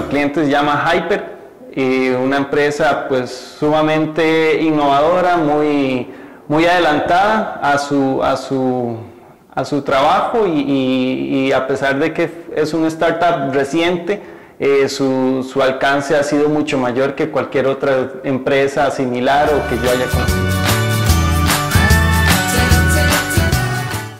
cliente se llama Hyper, una empresa pues sumamente innovadora, muy adelantada a su trabajo y a pesar de que es una startup reciente, su alcance ha sido mucho mayor que cualquier otra empresa similar o que yo haya conocido.